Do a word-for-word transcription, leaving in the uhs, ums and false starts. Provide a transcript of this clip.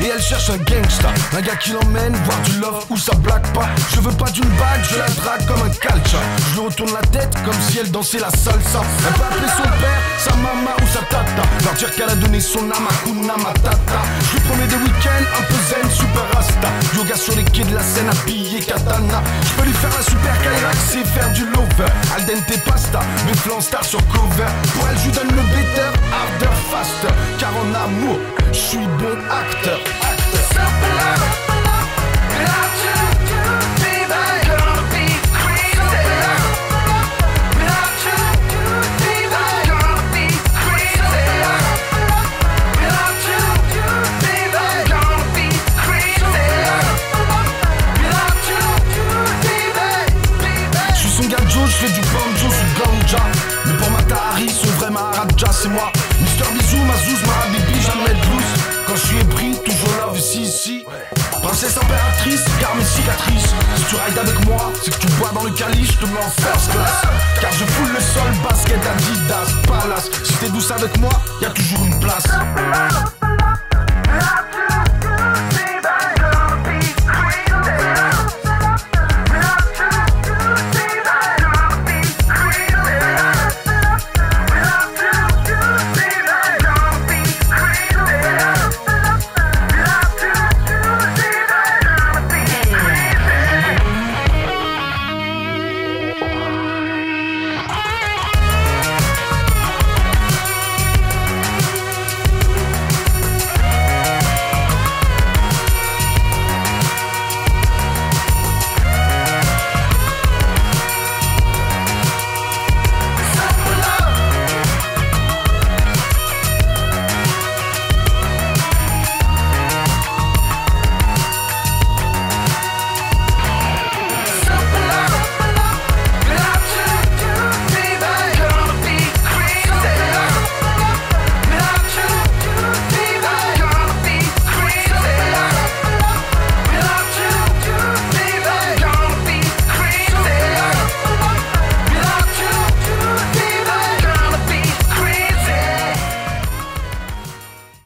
et elle cherche un gangsta. Un gars qui l'emmène voir du love où ça blague pas. Je veux pas d'une bague, je la drague comme un calcha. Je lui retourne la tête comme si elle dansait la salsa. Elle peut appeler son père, sa maman ou sa tata. Leur dire qu'elle a donné son âme à Kuna Matata. Je lui promets des week-ends un peu zen, super rasta. Yoga sur les quais de la Seine, habillé katana. Je peux lui faire la super Kairax, c'est faire du lover. Al dente pasta, mes flancs star sur cover. Pour elle je lui donne le better, harder, faster. Car en amour, je suis bon acteur. Supa Love, without you, baby, gonna be crazy. Without you, baby, gonna be crazy. Without you, baby, gonna be crazy. Without you, baby. Je suis son gars Joe, je fais du banjo sous ganja. Mais pour ma Tahari, son vrai Maharaja c'est moi. Mister Bisou, ma Zouz, ma Habibi, jamais de blues. Quand je suis épris, toujours love ici, ici. Princesse impératrice, garde mes cicatrices. Si tu rides avec moi, c'est que tu bois dans le calice. Je te mets en first class, car je foule le sol. Basket, Adidas, Palace. Si t'es douce avec moi, y'a toujours une place.